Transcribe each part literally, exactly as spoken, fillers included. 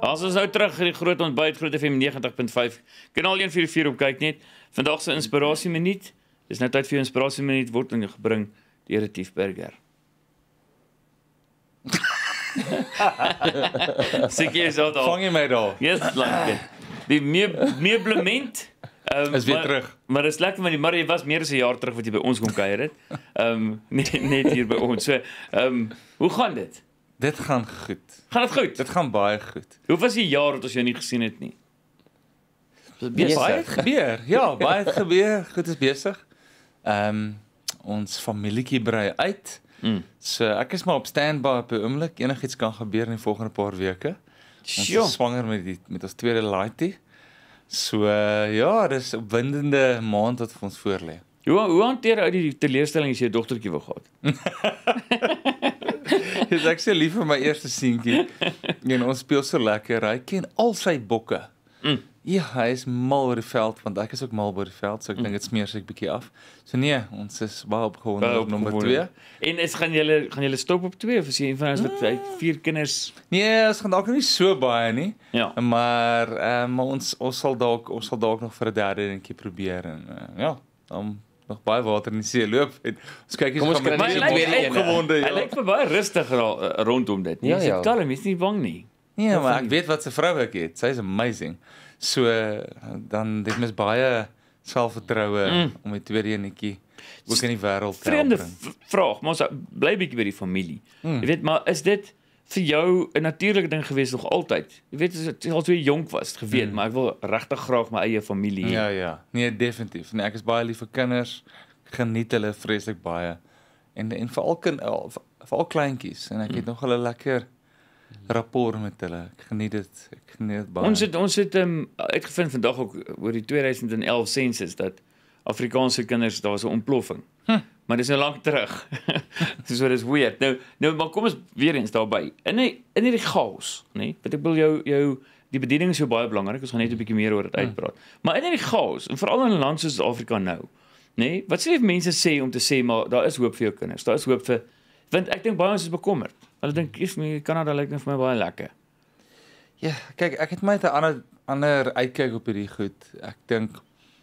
As ons nou terug in die groot ontbyt, Groot F M negentig punt vyf, kanaal een vyf vier op kyk net. Vandag se inspirasie minuut. Dis nou tyd vir jou inspirasie minuut word aan jou gebring deur Retief Burger. Seker is al daar. Vang jy my daar? Yes, like die meublement Um, is weer maar, terug. Maar dit is lekker, maar die maar jy was meer as 'n jaar terug wat jy by ons kom kuier het. Ehm um, net, net hier by ons. So, ehm um, hoe gaan dit? Dit gaan goed. Gaan dit goed? Dit gaan baie goed. Hoe was die jaar wat ons jou nie gesien het nie? Besig. Baie het gebeur. Ja, baie het gebeur. Goed is besig. Ehm um, ons familietjie brei uit. Mm. So ek is maar op standby op die oomblik. Enigiets kan gebeur in die volgende paar weke. Ons is swanger met die met ons tweede laaitie. So uh, ja, dis 'n opwindende maand wat vir ons voorlê. Hoe hoe hanteer jy die teleurstelling as jy 'n dogtertjie wou gehad? Dis ek sê lief vir my eerste seentjie. En ons speel so lekker. Hy ken al sy bokke. Mm. Ja, hy is mal oor die veld want ek is ook mal oor die veld, so ek mm. dink dit smeer sy 'n bietjie af. So nee, ons is baie opgewonde op nommer twee. En is gaan julle gaan julle stop op twee of is jy een van ons wat mm. vier kinders? Nee, ons gaan dalk nie so baie nie. Ja. Maar ehm um, ons ons sal dalk ons sal dalk nog vir 'n derde dingetjie probeer en uh, ja, dan nog baie water in die see loop. Ons kyk eens gaan met die tweede opgewonde. Hy lyk vir baie rustig rondom dit. Ja, ja. Kalm, jy's nie bang nie. Nee, maar ek weet wat 'n vrou ek het. Sy is amazing. So dan dit mis baie selfvertroue mm. om die tweede enetjie ook in die wêreld te help. Vreemde vraag, maar ons bly bietjie by die familie. Mm. Jy weet, maar is dit vir jou 'n natuurlike ding gewees nog altyd? Jy weet, as jy al so jonk was, geweet, mm. maar ek wil regtig graag my eie familie hê. Ja, ja. Nee, definitief. Nee, ek is baie lief vir kinders. Ek geniet hulle vreeslik baie. En en veral kind veral kleintjies en ek het mm. nog hulle lekker rapport met hulle. Ek geniet dit. Ek geniet dit baie. Ons het ons het um, uitgevind vandag ook oor die tweeduisend elf sensus dat Afrikaanse kinders daar was 'n ontploffing. Hm. Maar dis nou lank terug. Dis so dis weird. Nou nou maar kom ons weer eens daarby. In die, in hierdie chaos, nê? Nee? Want ek wil jou jou die bediening is so baie belangrik. Ons gaan net 'n bietjie meer oor dit uitpraat. Hmm. Maar in hierdie chaos en veral in 'n land soos Afrika nou, nê? Nee? Wat sê mense sê om te sê maar daar is hoop vir jou kinders. Daar is hoop vir want ek dink baie ons is bekommerd. Hulle dink is my Kanada lyk net vir my baie lekker. Ja, kyk, ek het my 'n ander ander uitkyk op hierdie goed. Ek dink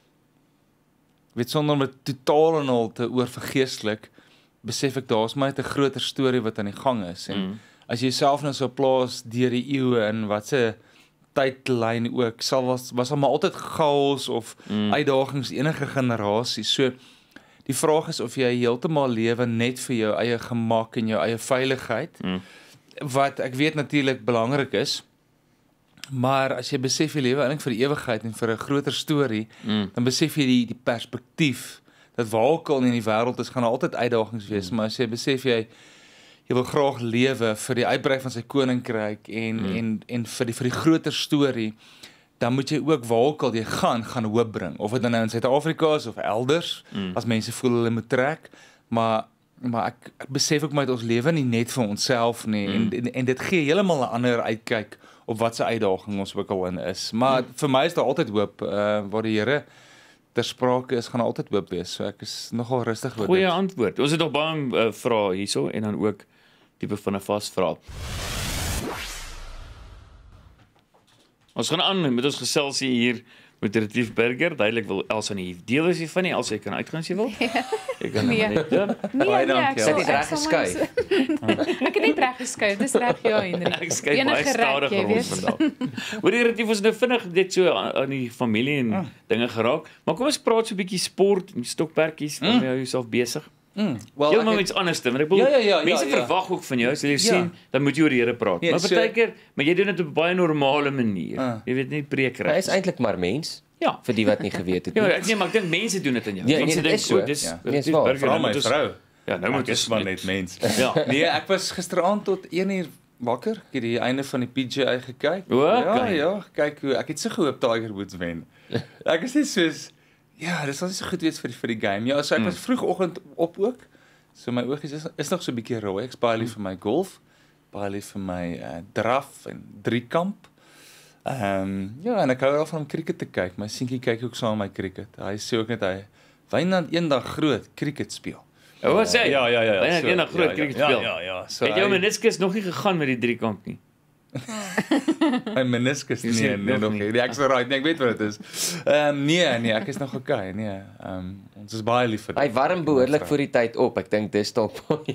weet sonder om dit totaal en al te oorvergeestelik, besef ek daar's my 'n groter storie wat aan die gang is en mm. as jy jouself nou so plaas deur die eeue in wat se tydlyn ook sal was was almal altyd chaos of mm. uitdagings enige generasie. So die vraag is of jy heeltemal lewe net vir jou eie gemak en jou eie veiligheid mm. wat ek weet natuurlik belangrik is. Maar as jy besef jy lewe eintlik vir die ewigheid en vir 'n groter storie, mm. dan besef jy die die perspektief dat waar ook al in die wêreld is gaan daar altyd uitdagings wees, mm. maar as jy besef jy jy wil graag lewe vir die uitbrei van sy koninkryk en mm. en en vir die vir die groter storie, dan moet jy ook waar ook al jy gaan gaan hoop bring. Of dit nou in Suid-Afrika is of elders, mm. as mense voel hulle moet trek, maar maar ek, ek besef ook met ons lewe nie net vir onsself nie mm. en, en en dit gee heeltemal 'n ander uitkyk op wat se uitdaging ons ook al in is. Maar mm. vir my is daar altyd hoop uh, waar die Here ter sprake is, gaan altyd hoop wees. So ek is nogal rustig oor dit. Goeie antwoord. Ons het nog baie uh, vrae hierso en dan ook tipe van 'n vasvraag. Ons gaan aan met ons geselsie hier met Retief Burger. Duidelik wil Elsa nie deel is hiervan nie. Elsa kan uitgaan as jy wil. Ek kan nee. net doen. Nee, baie nee, dankie. ek Sy het reg geskuif. Ek het net reg geskuif. Dis reg ja, Hendrik. Ek skuif baie stadig rond vandag. Hoor jy Retief, ons nou vinnig dit so aan, aan die familie en mm. dinge geraak. Maar kom ons praat so 'n bietjie sport en stokperdjies. Waarmee mm. jy jouself besig? Mm. Well, Jy moet iets anders doen. Ek bedoel, ja, ja, ja, mense ja, ja. verwag ook van jou, as jy Ja. sien, dan moet jy oor die Here praat. Ja, maar so- partykeer, maar jy doen dit op 'n baie normale manier. Ah. Jy weet nie preekry. Hy is eintlik maar mens. Ja. Vir die wat nie geweet het Ja, nie. ek nee, maar ek dink mense doen dit aan jou. Ja, nee, mense dit dink is so. goed, dis Ja. dis Nee, is waar. burger, Veral nou my moet ons- vrou. Ja, nou moet Ek is ons maar net mens. Ja. Nee, ek was gisteraand tot een uur wakker. Ek het die einde van die P G A gekyk. O, Ja, okay. ja, kyk hoe ek het so gehoop Tiger Woods wen. Ek is net soos ja, dis was nie so goed wees vir die, vir die game. Ja, so ek was vroegoggend op ook. So my oogies is is nog so 'n bietjie rooi. Ek's baie lief vir my golf, baie lief vir my uh, draf en driekamp. Ehm um, ja, en ek hou daarvan om cricket te kyk. My seentjie kyk ook saam met my cricket. Hy sê ook net hy Wynand eendag groot cricket speel. O, wat sê jy? Ja, ja, ja, ja. Wynand So, eendag groot ja, cricket ja, speel. Ja, ja, ja. So Het jou hy- meniscus nog nie gegaan met die driekamp nie? My meniscus Jy sê nee, dit nee nog nog nie. nie. Nee, ek is right, nee, ek weet wat dit is. Ehm um, nee, nee, ek is nog okay, nee. Ehm um, ons is baie lief vir Hy dit. warm behoorlik voor die tyd op. Ek dink dis dalk.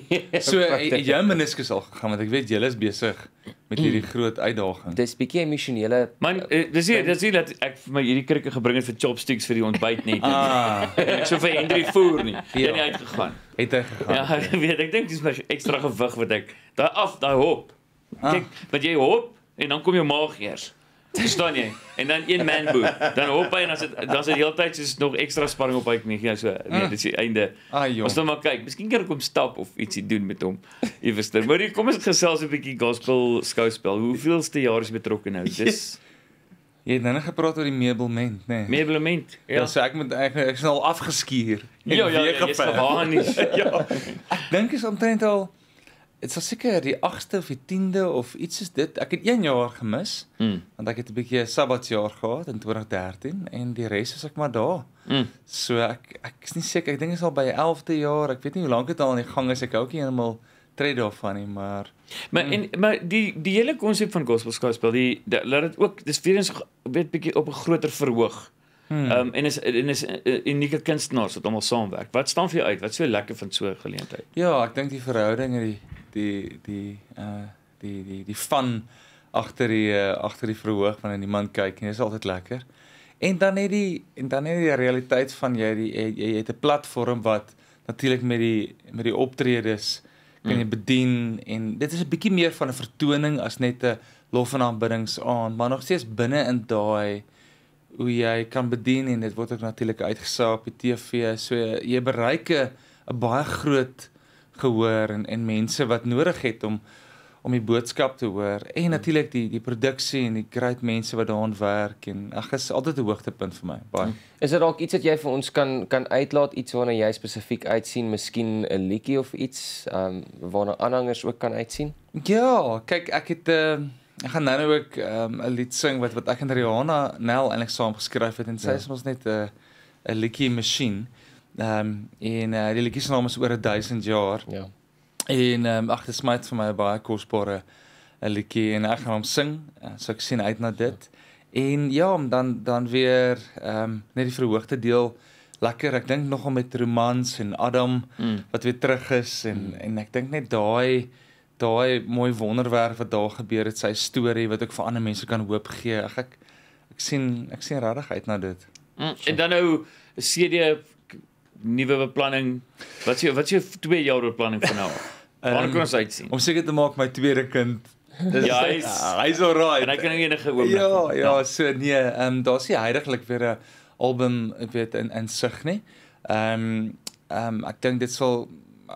So het jou meniscus al gegaan want ek weet julle is besig met hierdie groot uitdaging. Dis bietjie emosionele Man, eh, dis hier, dis hier dat ek vir my hierdie krikke gebring het vir chopsticks vir die ontbyt net. Ah, Ek so vir Hendrik voer nie. Hy Ja. het nie uitgegaan. het hy gegaan. Ja, ek weet, ek dink dis my ekstra gewig wat ek daai af, daai hop. Kyk, want jy hop en dan kom jou maag eers. Verstaan jy? En dan een man boot. Dan hop hy en dan sit dan sit heeltyd soos nog ekstra spanning op hy nie gee so. Nee, dis die einde. Ah, jong. Ons dan maar kyk, miskien kan ek hom stap of ietsie doen met hom. Iewerster. Maar hier, kom ons gesels 'n bietjie gospel skouspel. Hoeveelste jaar is jy betrokke nou? Dis Jy het nou net gepraat oor die meublement, nê? Nee. meublement. Ja, Ja. so ek moet ek, ek is al afgeskuur. en Ja, ja, weer ja, jy's geverf. gewaarnies. Ja. Ek dink is omtrent al dit sal seker die agste of die tiende of iets soos dit. Ek het een jaar gemis Mm. want ek het 'n bietjie 'n sabbatjaar gehad in twintig dertien en die res is ek maar daar. Mm. So ek ek is nie seker, ek dink dit is al by elfde jaar. Ek weet nie hoe lank dit al aan die gang is. Ek hou ook nie heeltemal tred daarvan nie, maar Maar en maar die die hele konsep van gospel skouspel, die, die laat dit ook dis weer eens ge- weet bietjie op 'n groter verhoog. hmm. Ehm um, en is en is uh, unieke kunstenaars wat almal saamwerk. Wat staan vir jou uit? Wat is so lekker van so 'n geleentheid? Ja, ek dink die verhouding en die die die uh die die die fun agter die uh, agter die verhoog wanneer iemand kyk en dit is altyd lekker. En dan net die en dan net die realiteit van jy die jy, jy het 'n platform wat natuurlik met die met die optredes kan jy bedien en dit is 'n bietjie meer van 'n vertoning as net 'n lof en aanbiddingsaand, maar nog steeds binne in daai hoe jy kan bedien en dit word ook natuurlik uitgesaai op die T V. So jy bereik 'n 'n baie groot gehoor en en mense wat nodig het om om die boodskap te hoor en natuurlik die die produksie en die great mense wat daaraan werk en ag is altyd 'n hoogtepunt vir my. Baie. Is dit dalk iets wat jy vir ons kan kan uitlaat, iets waarna jy spesifiek uitsien, miskien 'n liedjie of iets, ehm um, waarna aanhangers ook kan uitsien? Ja, kyk ek het uh, ek gaan nou nou ook 'n um, 'n lied sing wat wat ek en Rihanna Nel eintlik saam geskryf het en sy Ja. is ons net 'n uh, 'n liedjie masjien. Ehm um, en uh, die liedjie se naam is oor duisend jaar. Ja. En ehm um, ag dit smyt vir my 'n baie kosbare 'n liedjie en ek gaan hom sing. Uh, so ek sien uit na dit. En ja, dan dan weer ehm um, net die verhoogde deel lekker. Ek dink nogal met Romans en Adam Mm. wat weer terug is en mm. en ek dink net daai daai mooi wonderwerk wat daar gebeur het, sy storie wat ook vir ander mense kan hoop gee. Ag ek ek sien ek sien regtig uit na dit. Mm. En dan nou 'n C D nuwe beplanning. Wat is jou wat is jou twee jaar beplanning van nou? Waar Ehm, kan ons uitsien? Om seker te maak my tweede kind is Ja, hy is- ja, hy's alright. En hy kan nou enige oomblik. Ja, ja, so nee, ehm um, daar's nie heidaglik weer 'n album, ek weet in in sig nie. Ehm um, ehm um, ek dink dit sal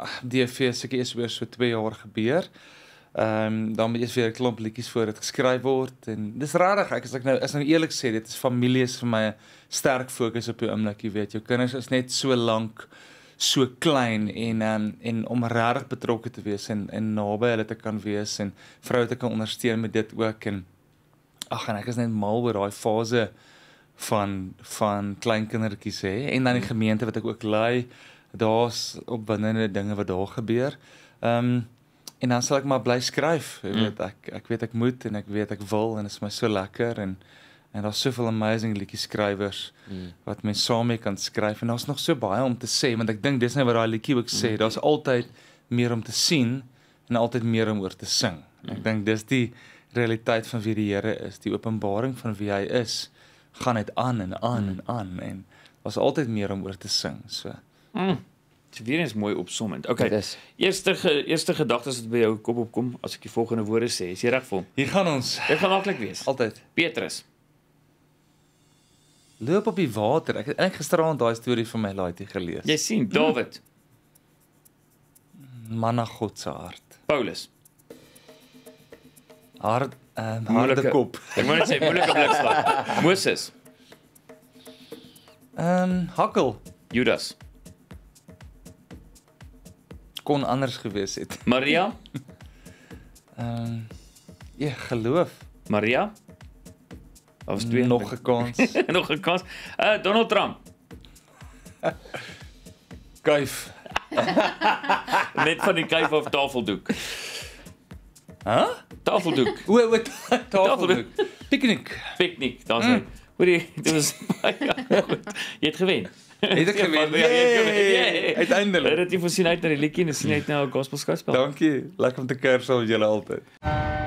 D V seker eers weer so twee jaar gebeur. Ehm um, dan moet eers weer 'n klomp liedjies voor dit geskryf word en dis regtig ek as ek nou as nou eerlik sê dit is familie is vir my 'n sterk fokus op die oomblik, jy weet. Jou kinders is net so lank so klein en um, en om regtig betrokke te wees en en naby hulle te kan wees en vroue te kan ondersteun met dit ook en ag en ek is net mal oor daai fase van van klein kindertjies hè en dan die gemeente wat ek ook lei, daar's opwindende dinge wat daar gebeur. Ehm um, en dan sal ek maar bly skryf. Jy Mm. weet ek ek weet ek moet en ek weet ek wil en dit is my so lekker en en daar's soveel amazing liedjie skrywers Mm. wat mens saam mee kan skryf en daar's nog so baie om te sê want ek dink dis net wat daai liedjie ook sê, daar's altyd meer om te sien en altyd meer om oor te sing. Ek dink dis die realiteit van wie die Here is, die openbaring van wie hy is, gaan net aan en aan en aan en daar's altyd meer om oor te sing. So Mm. Dit is weer eens mooi opsommend. Okay. Dit is Eerste ge, eerste gedagtes wat by jou kop opkom as ek die volgende woorde sê. Is jy reg vir hom? hier gaan ons Dit gaan maklik wees. altyd Petrus. loop op die water. Ek het eintlik gisteraand daai storie van my laaitjie gelees. Jy sien Dawid, Man na God se hart. Paulus. Hart en harde Moeilike- kop. Ek moet net sê moeilike blikslag. Moses, Ehm um, Hakkel Judas, kon anders gewees het. Maria, Ehm um, ja, geloof. Maria. Daar was twee Nog 'n kans. nog 'n kans. Uh Donald Trump. Kuif. Net van die kuif of tafeldoek. Hæ? Huh? Tafeldoek. O, o, tafeldoek. Piknik. Piknik, daar's hy. Hoorie, dit was baie goed. Jy het gewen. Het ek gewen? Ja, jy het gewen. Yay! Uiteindelik. Dit het jy voorsien uit na die liedjie en sien uit na 'n gospel skouspel. Dankie. Lekker om te kuier saam met julle altyd.